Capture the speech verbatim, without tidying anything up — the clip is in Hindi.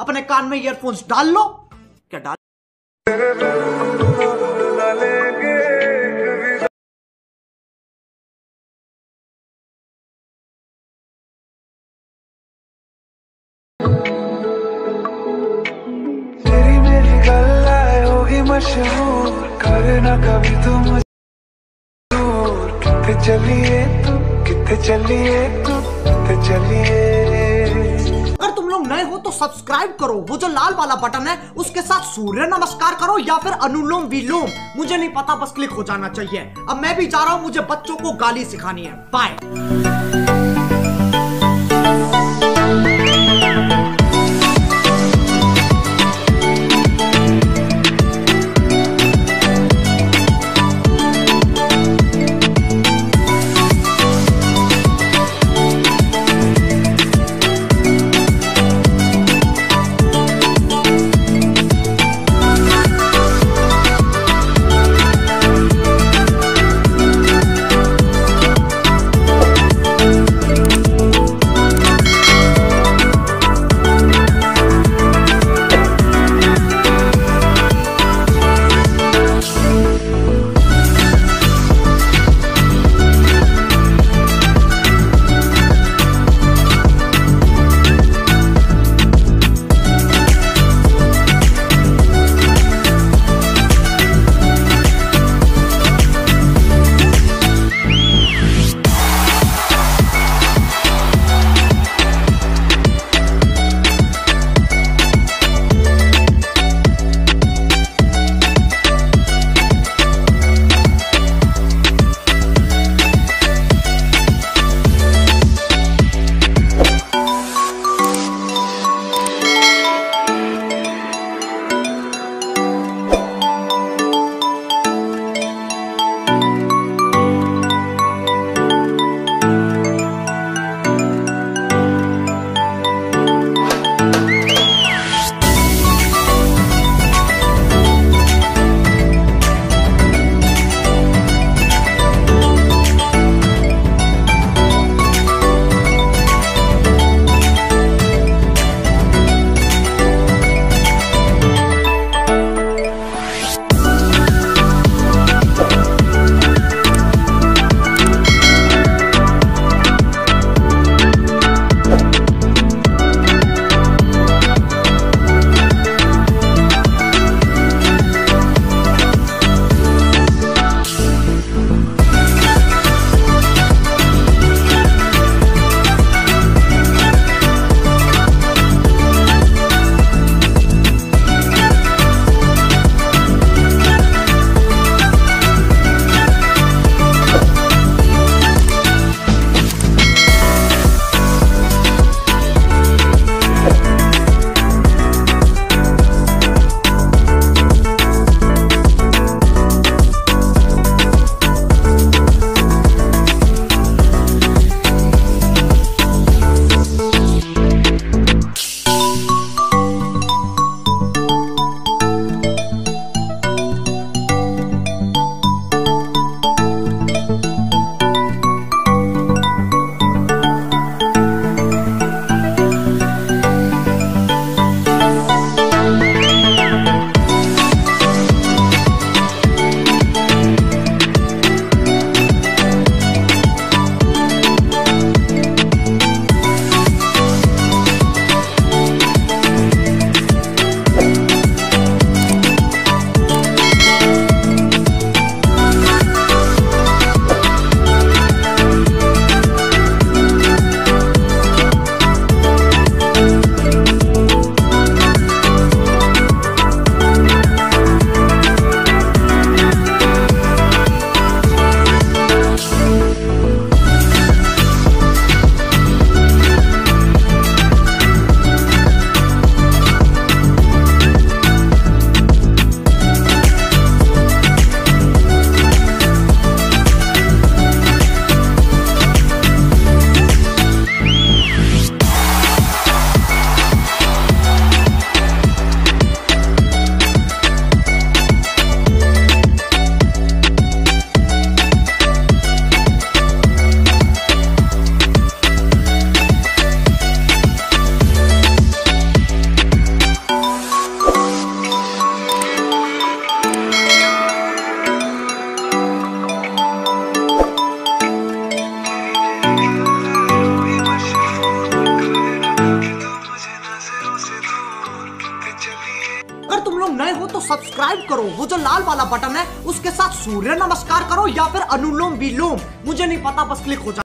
अपने कान में ईयरफोन्स डाल लो। क्या डाल तेरी मेरी गल्ला होगी मशहूर, करना कभी तुम दूर। कितने चलिए तू, कितने चलिए तू, कितने चलिए। अगर तुम लोग नए हो तो सब्सक्राइब करो, वो जो लाल वाला बटन है उसके साथ सूर्य नमस्कार करो या फिर अनुलोम विलोम, मुझे नहीं पता, बस क्लिक हो जाना चाहिए। अब मैं भी जा रहा हूं, मुझे बच्चों को गाली सिखानी है। बाय। अगर तुम लोग नए हो तो सब्सक्राइब करो, वो जो लाल वाला बटन है उसके साथ सूर्य नमस्कार करो या फिर अनुलोम विलोम, मुझे नहीं पता, बस क्लिक हो जाए।